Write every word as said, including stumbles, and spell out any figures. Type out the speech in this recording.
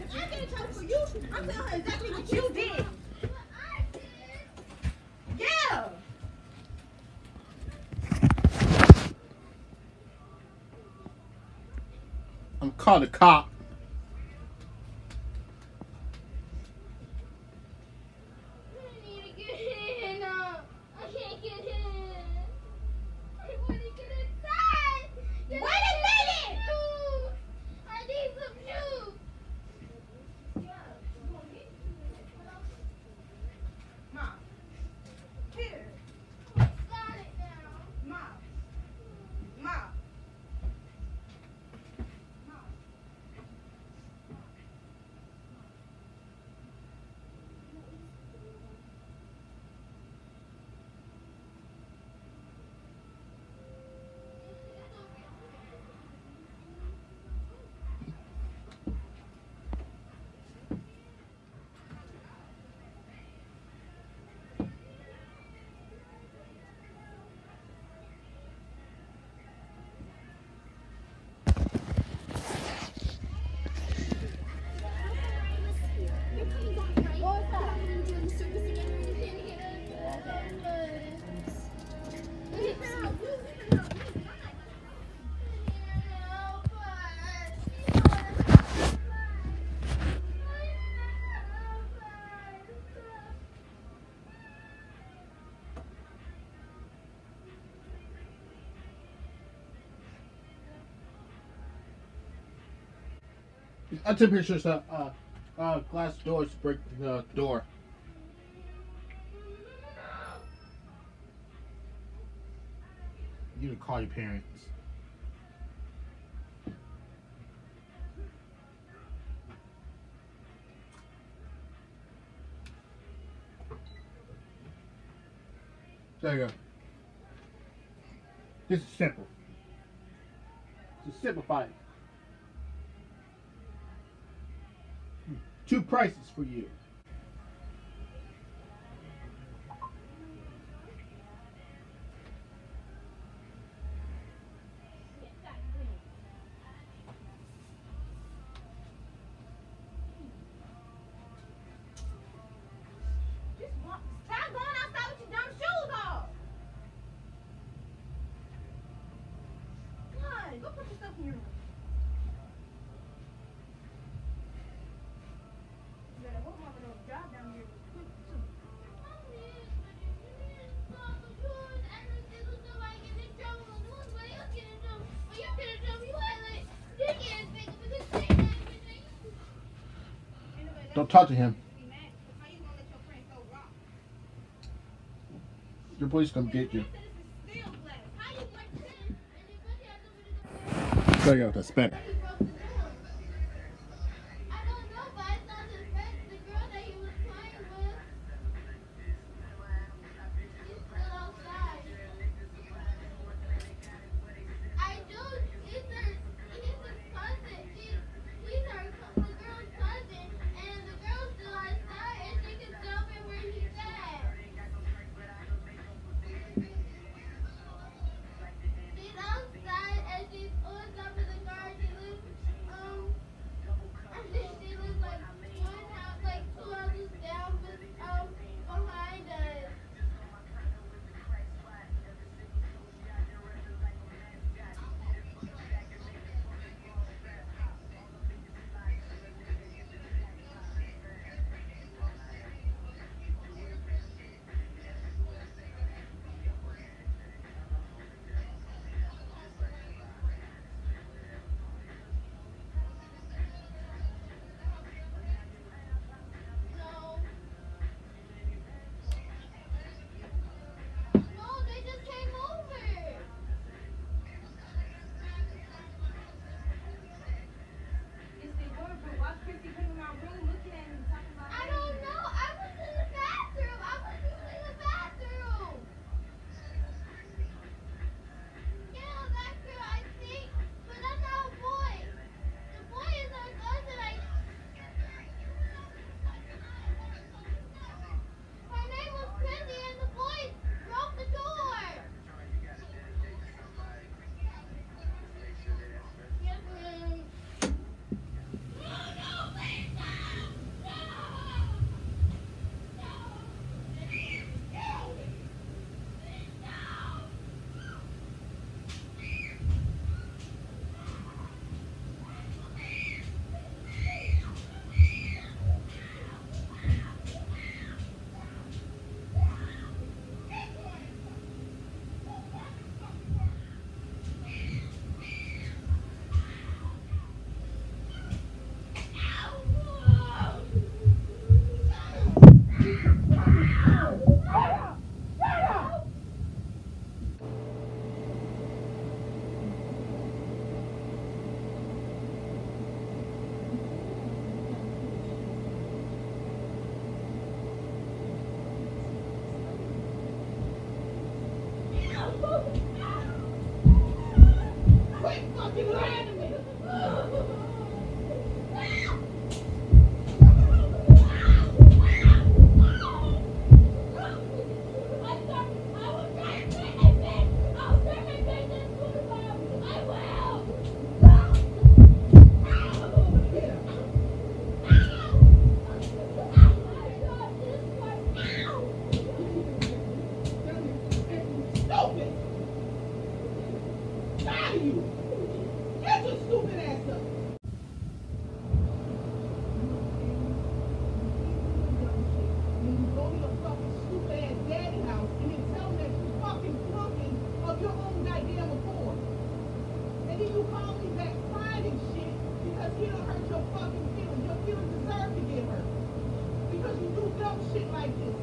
I get in trouble for you. I'm telling her exactly what you did. Yeah. I'm calling the cop. I took pictures of uh, uh, glass doors break the door. You need to call your parents. There you go. This is simple. To simplify it. Two prices for you. Stop going outside with your dumb shoes off. God, go put yourself in your room. You better hope Mama don't drive down here quick too. Don't talk to him. Your police gonna get you. There you go, that's better. shit like this.